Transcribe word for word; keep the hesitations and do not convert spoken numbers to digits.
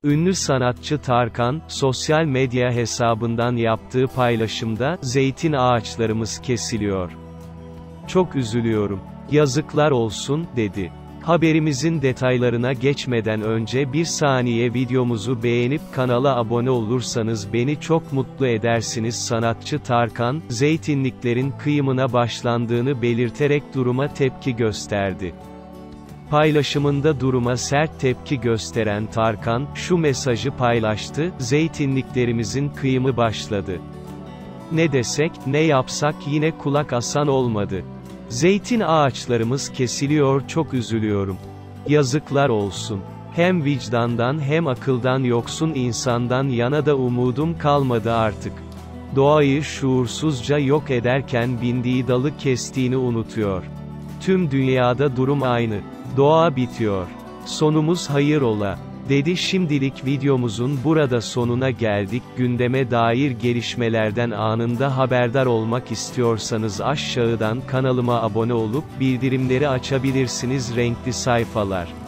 Ünlü sanatçı Tarkan, sosyal medya hesabından yaptığı paylaşımda, "Zeytin ağaçlarımız kesiliyor. Çok üzülüyorum. Yazıklar olsun," dedi. Haberimizin detaylarına geçmeden önce bir saniye videomuzu beğenip kanala abone olursanız beni çok mutlu edersiniz. Sanatçı Tarkan, zeytinliklerin kıyımına başlandığını belirterek duruma tepki gösterdi. Paylaşımında duruma sert tepki gösteren Tarkan, şu mesajı paylaştı: "Zeytinliklerimizin kıyımı başladı. Ne desek, ne yapsak yine kulak asan olmadı. Zeytin ağaçlarımız kesiliyor, çok üzülüyorum. Yazıklar olsun. Hem vicdandan hem akıldan yoksun insandan yana da umudum kalmadı artık. Doğayı şuursuzca yok ederken bindiği dalı kestiğini unutuyor. Tüm dünyada durum aynı. Doğa bitiyor. Sonumuz hayır ola," dedi. Şimdilik videomuzun burada sonuna geldik. Gündeme dair gelişmelerden anında haberdar olmak istiyorsanız aşağıdan kanalıma abone olup bildirimleri açabilirsiniz. Renkli sayfalar.